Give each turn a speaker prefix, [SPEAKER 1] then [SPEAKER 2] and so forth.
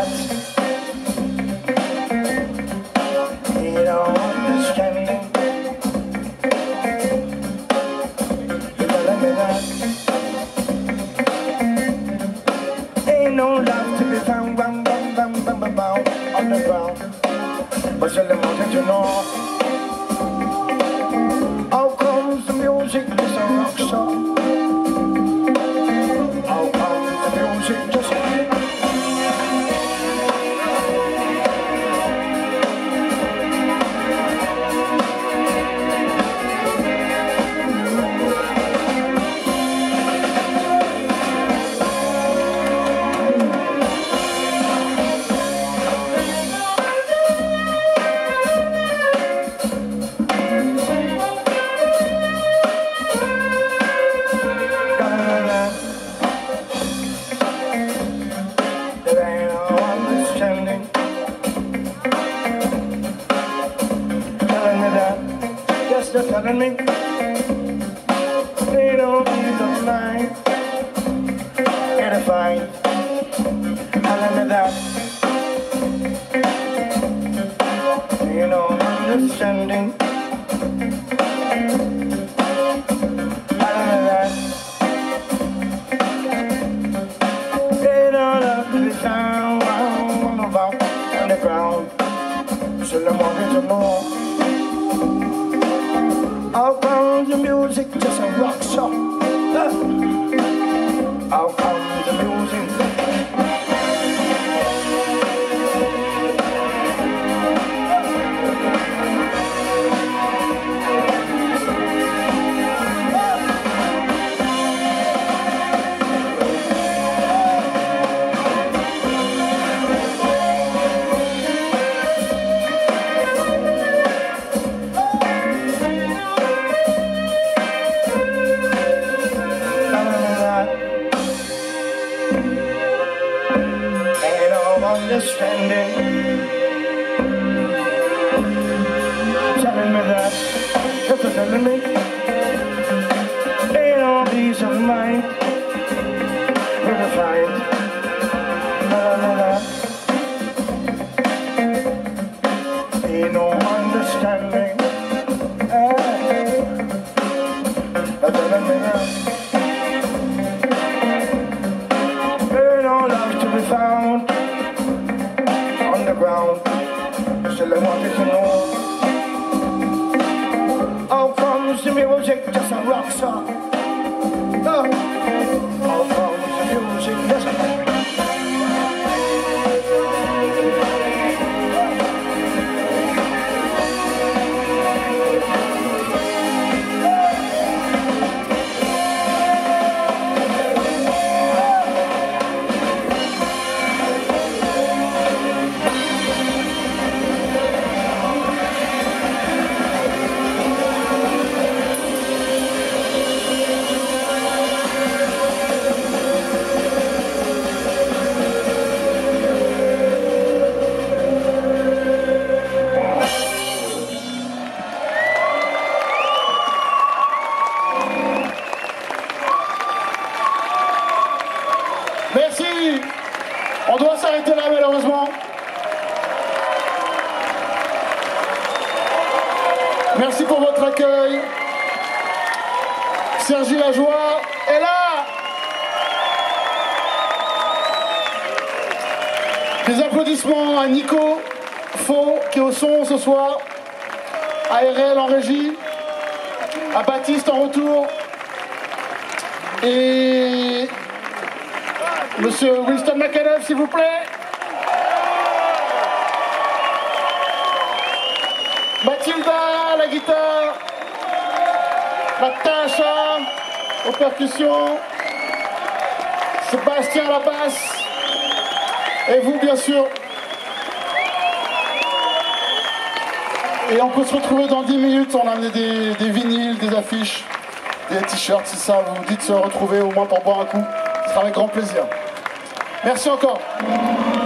[SPEAKER 1] that. Ain't no understanding. You're telling me that. Ain't no love to be found, bam, bam, bam, bam, bam, bam, on the ground. But still I wanted to know, how comes the music is a rock song? How comes the music just they're telling me they don't need the line. Can't find telling me that they don't understanding. Telling me that they don't love to be found about on the ground. So I wanted to know, how comes the music just a rock song? How comes the music? Understanding, telling me that, just telling me, ain't no peace of mind, never find, ain't no understanding, telling me that, ain't no love to be found ground. Still I wanted to know, how comes the music just a rock song? How comes the music just a
[SPEAKER 2] Merci. On doit s'arrêter là malheureusement. Merci pour votre accueil. Sergi Lajoie est là. Des applaudissements à Nico Faux qui est au son ce soir, à RL en régie, à Baptiste en retour et Monsieur Winston McAnuff, s'il vous plaît. Mathilda à la guitare. Natacha aux percussions. Sébastien à la basse. Et vous, bien sûr. Et on peut se retrouver dans 10 minutes. On a amené des vinyles, des affiches, des t-shirts. Si ça vous dit de se retrouver au moins pour boire un coup, ce sera avec grand plaisir. Merci encore.